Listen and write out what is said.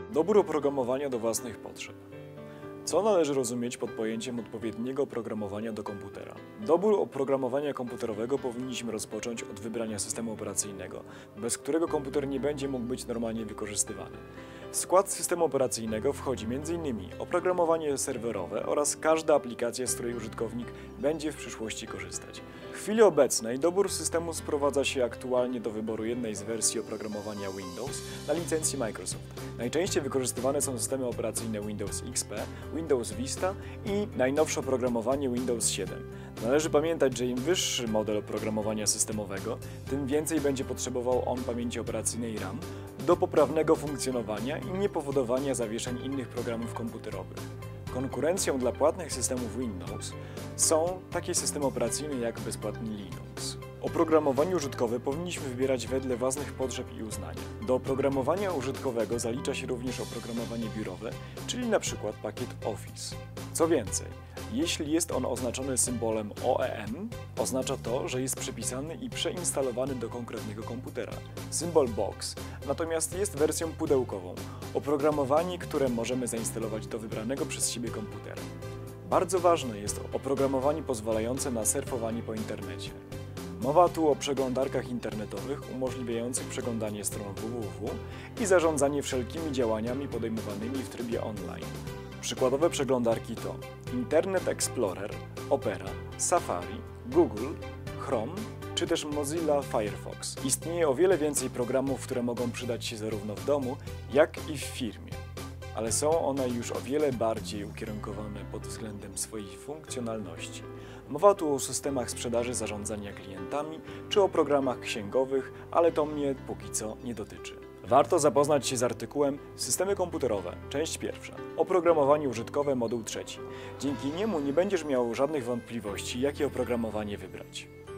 Dobór oprogramowania do własnych potrzeb. Co należy rozumieć pod pojęciem odpowiedniego oprogramowania do komputera? Dobór oprogramowania komputerowego powinniśmy rozpocząć od wybrania systemu operacyjnego, bez którego komputer nie będzie mógł być normalnie wykorzystywany. W skład systemu operacyjnego wchodzi m.in. oprogramowanie serwerowe oraz każda aplikacja, z której użytkownik będzie w przyszłości korzystać. W chwili obecnej dobór systemu sprowadza się aktualnie do wyboru jednej z wersji oprogramowania Windows na licencji Microsoft. Najczęściej wykorzystywane są systemy operacyjne Windows XP, Windows Vista i najnowsze oprogramowanie Windows 7. Należy pamiętać, że im wyższy model oprogramowania systemowego, tym więcej będzie potrzebował on pamięci operacyjnej RAM do poprawnego funkcjonowania i niepowodowania zawieszeń innych programów komputerowych. Konkurencją dla płatnych systemów Windows są takie systemy operacyjne jak bezpłatny Linux. Oprogramowanie użytkowe powinniśmy wybierać wedle własnych potrzeb i uznania. Do oprogramowania użytkowego zalicza się również oprogramowanie biurowe, czyli np. pakiet Office. Co więcej, jeśli jest on oznaczony symbolem OEM, oznacza to, że jest przypisany i przeinstalowany do konkretnego komputera. Symbol Box natomiast jest wersją pudełkową, oprogramowanie, które możemy zainstalować do wybranego przez siebie komputera. Bardzo ważne jest oprogramowanie pozwalające na surfowanie po internecie. Mowa tu o przeglądarkach internetowych umożliwiających przeglądanie stron www i zarządzanie wszelkimi działaniami podejmowanymi w trybie online. Przykładowe przeglądarki to Internet Explorer, Opera, Safari, Google, Chrome czy też Mozilla Firefox. Istnieje o wiele więcej programów, które mogą przydać się zarówno w domu, jak i w firmie, ale są one już o wiele bardziej ukierunkowane pod względem swojej funkcjonalności. Mowa tu o systemach sprzedaży zarządzania klientami czy o programach księgowych, ale to mnie póki co nie dotyczy. Warto zapoznać się z artykułem Systemy komputerowe, część pierwsza. Oprogramowanie użytkowe, moduł trzeci. Dzięki niemu nie będziesz miał żadnych wątpliwości, jakie oprogramowanie wybrać.